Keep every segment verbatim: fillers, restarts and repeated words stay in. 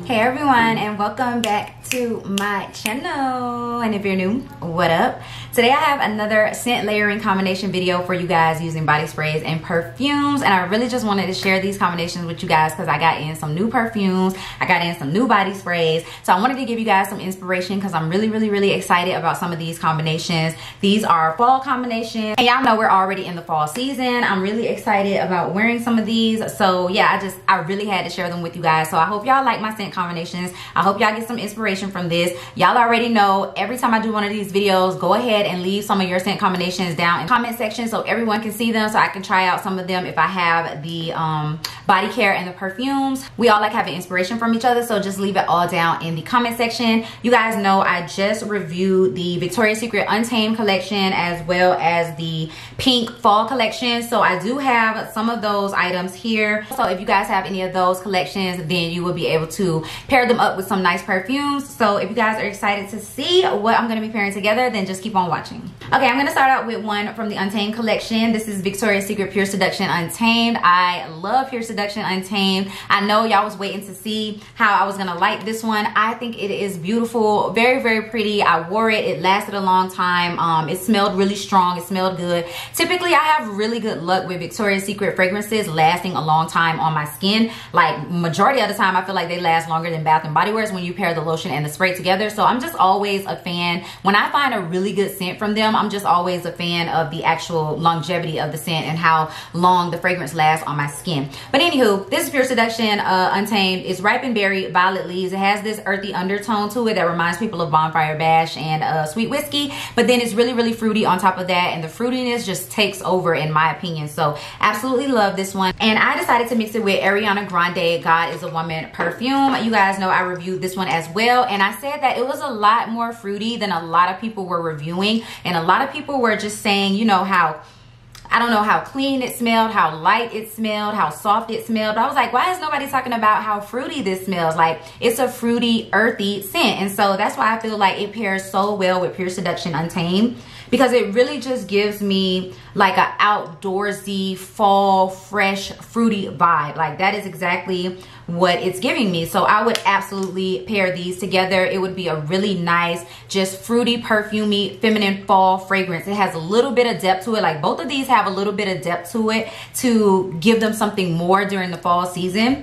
Hey everyone, and welcome back to my channel. And if you're new, what up? Today I have another scent layering combination video for you guys using body sprays and perfumes. And I really just wanted to share these combinations with you guys because I got in some new perfumes, I got in some new body sprays. So I wanted to give you guys some inspiration because I'm really, really, really excited about some of these combinations. These are fall combinations. And y'all know we're already in the fall season. I'm really excited about wearing some of these. So yeah, I just, I really had to share them with you guys. So I hope y'all like my scent combinations. I hope y'all get some inspiration from this. Y'all already know every time I do one of these videos, go ahead and leave some of your scent combinations down in the comment section so everyone can see them, so I can try out some of them if I have the um, body care and the perfumes. We all like having inspiration from each other, so just leave it all down in the comment section. You guys know I just reviewed the Victoria's Secret Untamed collection as well as the pink fall collection, so I do have some of those items here. So if you guys have any of those collections, then you will be able to pair them up with some nice perfumes. So if you guys are excited to see what I'm going to be pairing together, then just keep on watching. Okay, I'm going to start out with one from the Untamed collection. This is Victoria's Secret Pure Seduction Untamed. I love Pure Seduction Untamed. I know y'all was waiting to see how I was going to like this one. I think it is beautiful, very, very pretty. I wore it. It lasted a long time. Um, it smelled really strong. It smelled good. Typically, I have really good luck with Victoria's Secret fragrances lasting a long time on my skin. Like, majority of the time, I feel like they last longer than Bath and Body Works when you pair the lotion and the spray together. So I'm just always a fan. When I find a really good scent from them, I'm just always a fan of the actual longevity of the scent and how long the fragrance lasts on my skin. But anywho, this is Pure Seduction uh, Untamed. It's Ripened Berry Violet Leaves. It has this earthy undertone to it that reminds people of Bonfire Bash and uh, Sweet Whiskey. But then it's really, really fruity on top of that. And the fruitiness just takes over in my opinion. So absolutely love this one. And I decided to mix it with Ariana Grande God is a Woman perfume. You guys know I reviewed this one as well. And I said that it was a lot more fruity than a lot of people were reviewing. And a lot of people were just saying, you know, how I don't know how clean it smelled, how light it smelled, how soft it smelled. But I was like, why is nobody talking about how fruity this smells? Like, it's a fruity, earthy scent. And so that's why I feel like it pairs so well with Pure Seduction Untamed, because it really just gives me like an outdoorsy, fall, fresh, fruity vibe. Like, that is exactly what it's giving me. So I would absolutely pair these together. It would be a really nice, just fruity, perfumey, feminine fall fragrance. It has a little bit of depth to it. Like, both of these have a little bit of depth to it to give them something more during the fall season.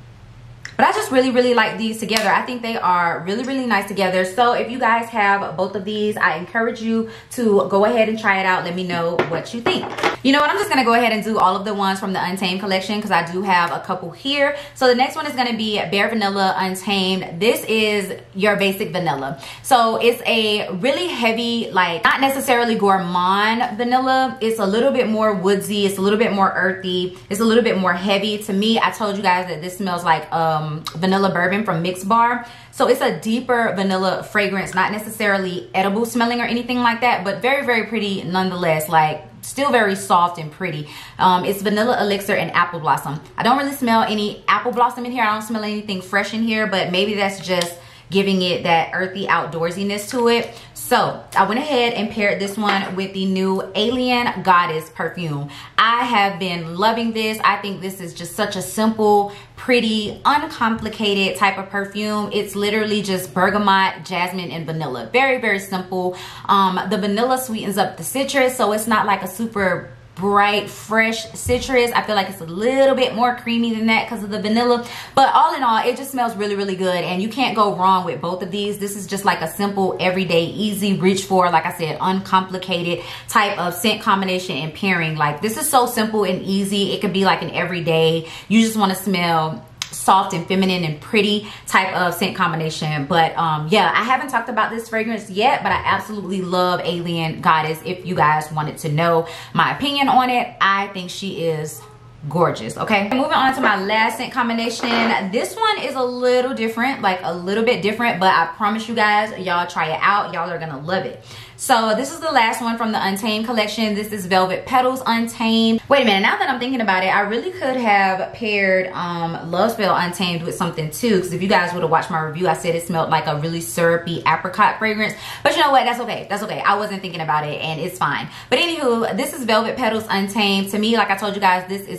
But I just really, really like these together. I think they are really, really nice together. So if you guys have both of these, I encourage you to go ahead and try it out. Let me know what you think. You know what? I'm just going to go ahead and do all of the ones from the Untamed collection because I do have a couple here. So the next one is going to be Bare Vanilla Untamed. This is your basic vanilla. So it's a really heavy, like, not necessarily gourmand vanilla. It's a little bit more woodsy. It's a little bit more earthy. It's a little bit more heavy. To me, I told you guys that this smells like um, vanilla bourbon from Mix Bar. So it's a deeper vanilla fragrance, not necessarily edible smelling or anything like that, but very, very pretty nonetheless. Like, still very soft and pretty. Um, it's Vanilla Elixir and Apple Blossom. I don't really smell any apple blossom in here. I don't smell anything fresh in here, but maybe that's just giving it that earthy outdoorsiness to it. So I went ahead and paired this one with the new Alien Goddess perfume. I have been loving this. I think this is just such a simple, pretty, uncomplicated type of perfume. It's literally just bergamot, jasmine, and vanilla. Very, very simple. Um, the vanilla sweetens up the citrus, so it's not like a super bright, fresh citrus. I feel like it's a little bit more creamy than that because of the vanilla. But all in all, it just smells really, really good. And you can't go wrong with both of these. This is just like a simple, everyday, easy reach for, like I said, uncomplicated type of scent combination and pairing. Like, this is so simple and easy. It could be like an everyday, you just want to smell soft and feminine and pretty type of scent combination. But um yeah, I haven't talked about this fragrance yet, but I absolutely love Alien Goddess. If you guys wanted to know my opinion on it, I think she is gorgeous. Okay, moving on to my last scent combination. This one is a little different, like a little bit different, but I promise you guys, y'all try it out. Y'all are gonna love it. So this is the last one from the Untamed collection. This is Velvet Petals Untamed. Wait a minute, now that I'm thinking about it, I really could have paired um, Love Spell Untamed with something too, because if you guys would have watched my review, I said it smelled like a really syrupy apricot fragrance. But you know what, that's okay, that's okay. I wasn't thinking about it and it's fine. But anywho, this is Velvet Petals Untamed. To me, like I told you guys, this is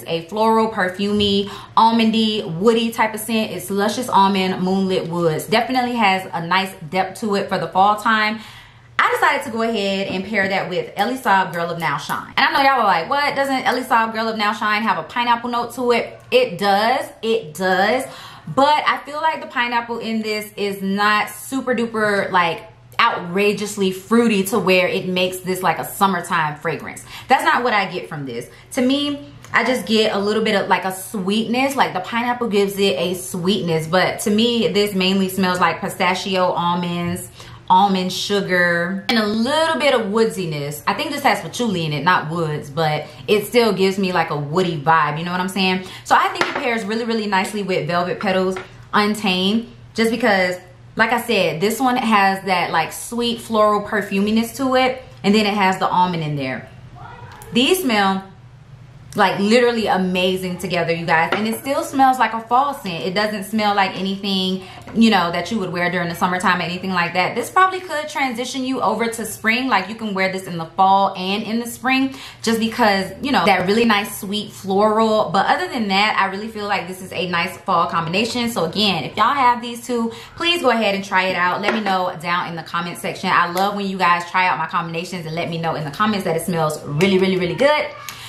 a floral, perfumey, almondy, woody type of scent. It's Luscious Almond Moonlit Woods. Definitely has a nice depth to it for the fall time. I decided to go ahead and pair that with Elie Saab Girl of Now Shine. And I know y'all were like, what? Doesn't Elie Saab Girl of Now Shine have a pineapple note to it? It does. It does. But I feel like the pineapple in this is not super duper like outrageously fruity to where it makes this like a summertime fragrance. That's not what I get from this. To me, I just get a little bit of like a sweetness. Like the pineapple gives it a sweetness. But to me, this mainly smells like pistachio, almonds, almond sugar, and a little bit of woodsiness. I think this has patchouli in it, not woods, but it still gives me like a woody vibe, you know what I'm saying? So I think it pairs really, really nicely with Velvet Petals Untamed, just because, like I said, this one has that like sweet floral perfuminess to it, and then it has the almond in there. These smell like literally amazing together, you guys, and it still smells like a fall scent. It doesn't smell like anything, you know, that you would wear during the summertime or anything like that. This probably could transition you over to spring. Like you can wear this in the fall and in the spring, just because, you know, that really nice sweet floral. But other than that, I really feel like this is a nice fall combination. So again, if y'all have these two, please go ahead and try it out. Let me know down in the comment section. I love when you guys try out my combinations and let me know in the comments that it smells really, really, really good.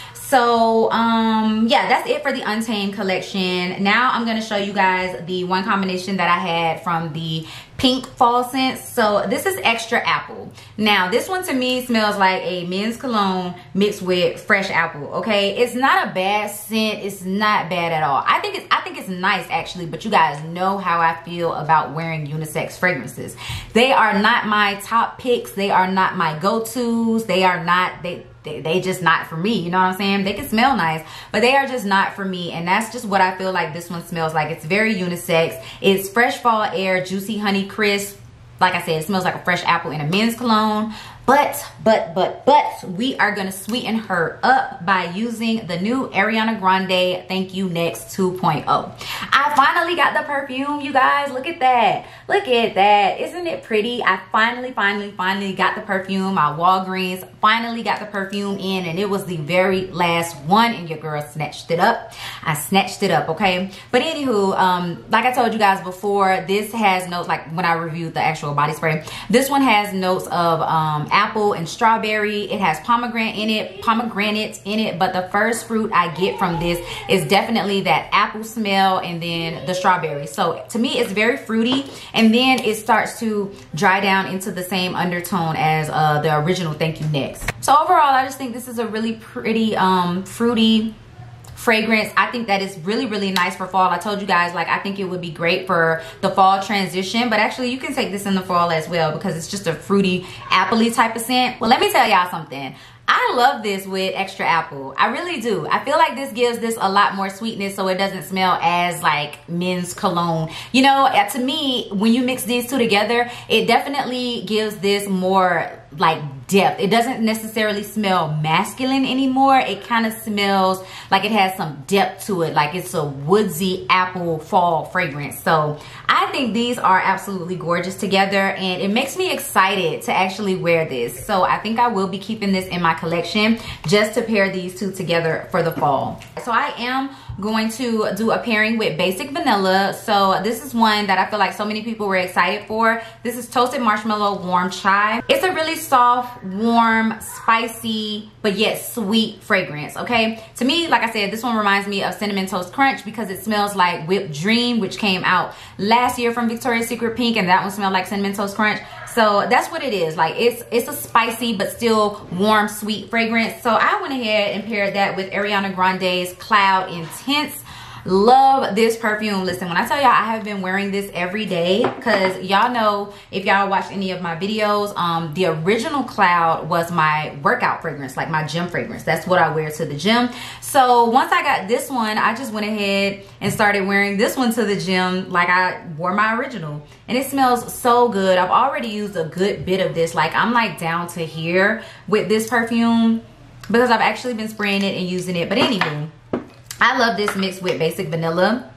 So um yeah, that's it for the Untamed collection. Now I'm gonna show you guys the one combination that I had from the pink fall scents. So this is Extra Apple. Now this one to me smells like a men's cologne mixed with fresh apple. Okay, it's not a bad scent. It's not bad at all. I think it's I think it's nice actually, but you guys know how I feel about wearing unisex fragrances. They are not my top picks. They are not my go-tos. They are not they They, they just not for me, you know what I'm saying? They can smell nice, but they are just not for me, and that's just what I feel like this one smells like. It's very unisex. It's fresh fall air, juicy honey crisp. Like I said, it smells like a fresh apple in a men's cologne. But, but, but, but, we are going to sweeten her up by using the new Ariana Grande Thank You Next two point oh. I finally got the perfume, you guys. Look at that. Look at that. Isn't it pretty? I finally, finally, finally got the perfume. My Walgreens finally got the perfume in, and it was the very last one, and your girl snatched it up. I snatched it up, okay? But anywho, um, like I told you guys before, this has notes, like when I reviewed the actual body spray, this one has notes of um, apple and strawberry. It has pomegranate in it, pomegranate in it, but the first fruit I get from this is definitely that apple smell and then the strawberry. So to me, it's very fruity, and then it starts to dry down into the same undertone as uh, the original Thank You Next. So overall, I just think this is a really pretty um, fruity fragrance. I think that is really, really nice for fall. I told you guys, like, I think it would be great for the fall transition, but actually you can take this in the fall as well because it's just a fruity, appley type of scent. Well, let me tell y'all something. I love this with Extra Apple. I really do. I feel like this gives this a lot more sweetness, so it doesn't smell as like men's cologne. You know, to me, when you mix these two together, it definitely gives this more like depth. It doesn't necessarily smell masculine anymore. It kind of smells like it has some depth to it, like it's a woodsy apple fall fragrance. So I think these are absolutely gorgeous together, and it makes me excited to actually wear this. So I think I will be keeping this in my collection just to pair these two together for the fall. So I am going to do a pairing with Basic Vanilla. So this is one that I feel like so many people were excited for. This is Toasted Marshmallow Warm Chai. It's a really soft, warm, spicy, but yet sweet fragrance, okay? To me, like I said, this one reminds me of Cinnamon Toast Crunch because it smells like Whipped Dream, which came out last year from Victoria's Secret Pink, and that one smelled like Cinnamon Toast Crunch. So that's what it is. Like it's it's a spicy but still warm, sweet fragrance. So I went ahead and paired that with Ariana Grande's Cloud Intense. Love this perfume. Listen, when I tell y'all I have been wearing this every day, because y'all know, if y'all watched any of my videos, um the original Cloud was my workout fragrance, like my gym fragrance. That's what I wear to the gym. So once I got this one, I just went ahead and started wearing this one to the gym like I wore my original, and it smells so good. I've already used a good bit of this. Like I'm like down to here with this perfume because I've actually been spraying it and using it. But anywho, I love this mixed with Basic Vanilla.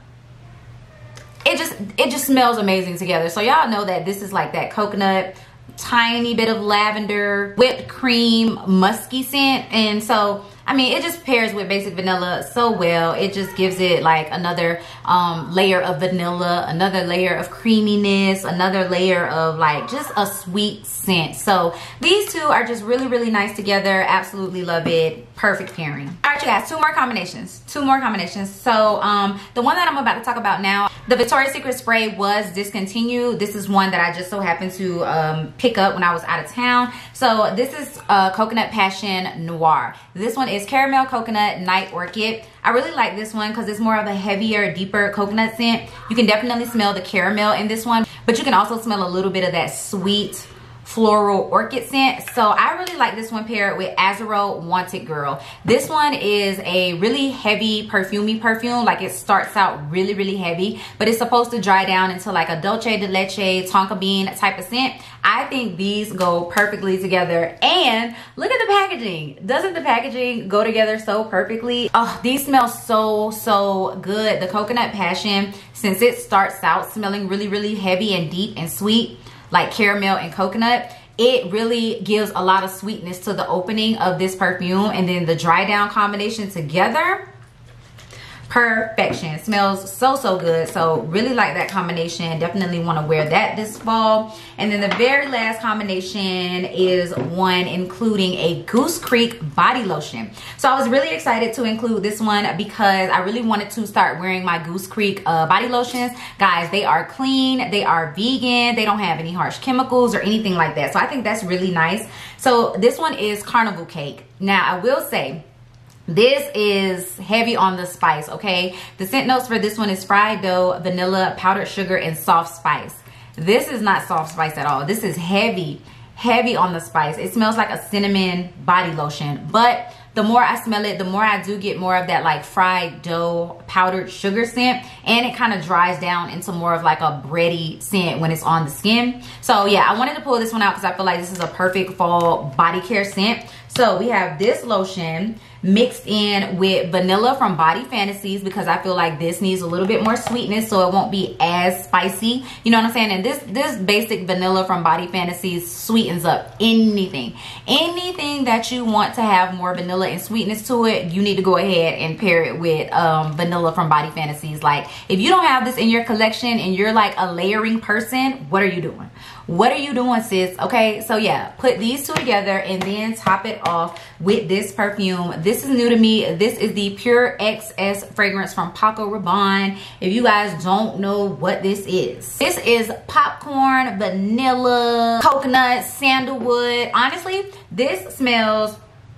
It just it just smells amazing together. So y'all know that this is like that coconut, tiny bit of lavender, whipped cream, musky scent. And so I mean, it just pairs with Basic Vanilla so well. It just gives it like another um, layer of vanilla, another layer of creaminess, another layer of like just a sweet scent. So these two are just really, really nice together. Absolutely love it. Perfect pairing. All right, you guys, two more combinations. Two more combinations. So um, the one that I'm about to talk about now, the Victoria's Secret spray was discontinued. This is one that I just so happened to um, pick up when I was out of town. So this is uh, Coconut Passion Noir. This one is Caramel Coconut Night Orchid. I really like this one because it's more of a heavier, deeper coconut scent. You can definitely smell the caramel in this one, but you can also smell a little bit of that sweet floral orchid scent. So I really like this one paired with Azaro Wanted Girl. This one is a really heavy perfumey perfume. Like, it starts out really, really heavy, but it's supposed to dry down into like a dulce de leche, tonka bean type of scent. I think these go perfectly together. And look at the packaging. Doesn't the packaging go together so perfectly? Oh, these smell so, so good. The Coconut Passion, since it starts out smelling really, really heavy and deep and sweet, like caramel and coconut, it really gives a lot of sweetness to the opening of this perfume, and then the dry down combination together, perfection. Smells so, so good. So really like that combination. Definitely want to wear that this fall. And then the very last combination is one including a Goose Creek body lotion. So I was really excited to include this one because I really wanted to start wearing my Goose Creek uh, body lotions. Guys, they are clean, they are vegan, they don't have any harsh chemicals or anything like that. So I think that's really nice. So this one is Carnival Cake. Now I will say, this is heavy on the spice, okay? The scent notes for this one is fried dough, vanilla, powdered sugar, and soft spice. This is not soft spice at all. This is heavy, heavy on the spice. It smells like a cinnamon body lotion, but the more I smell it, the more I do get more of that like fried dough, powdered sugar scent, and it kind of dries down into more of like a bready scent when it's on the skin. So yeah, I wanted to pull this one out because I feel like this is a perfect fall body care scent. So we have this lotion mixed in with vanilla from Body Fantasies, because I feel like this needs a little bit more sweetness so it won't be as spicy. You know what I'm saying? And this this basic vanilla from Body Fantasies sweetens up anything. Anything that you want to have more vanilla and sweetness to it, you need to go ahead and pair it with um, vanilla from Body Fantasies. Like, if you don't have this in your collection and you're like a layering person, what are you doing? What are you doing, sis? Okay, so yeah, put these two together and then top it off with this perfume. This is new to me. This is the Pure X S fragrance from Paco Rabanne. If you guys don't know what this is, this is popcorn, vanilla, coconut, sandalwood. Honestly, this smells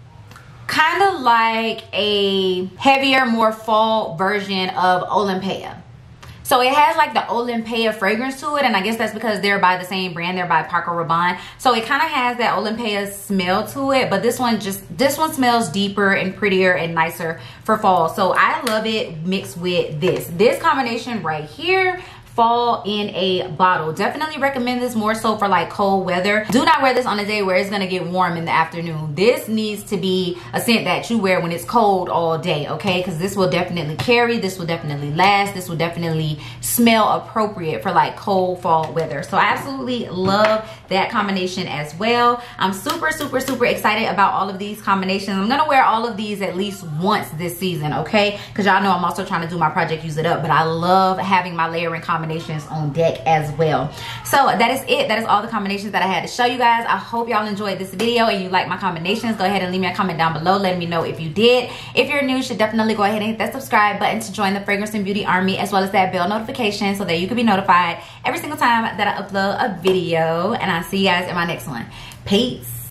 kind of like a heavier, more fall version of Olympia. So it has like the Olympia fragrance to it, and I guess that's because they're by the same brand. They're by Paco Rabanne. So it kind of has that Olympia smell to it, but this one just, this one smells deeper and prettier and nicer for fall. So I love it mixed with this. This combination right here, fall in a bottle. Definitely recommend this more so for like cold weather. Do not wear this on a day where it's gonna get warm in the afternoon. This needs to be a scent that you wear when it's cold all day, okay? Because this will definitely carry, this will definitely last, this will definitely smell appropriate for like cold fall weather. So I absolutely love that combination as well. I'm super, super, super excited about all of these combinations. I'm gonna wear all of these at least once this season, okay? Because y'all know I'm also trying to do my Project Use It Up, but I love having my layering combinations on deck as well. So that is it. That is all the combinations that I had to show you guys. I hope y'all enjoyed this video and you like my combinations. Go ahead and leave me a comment down below letting me know if you did. If you're new, you should definitely go ahead and hit that subscribe button to join the Fragrance and Beauty Army, as well as that bell notification so that you can be notified every single time that I upload a video. And I'll see you guys in my next one. Peace.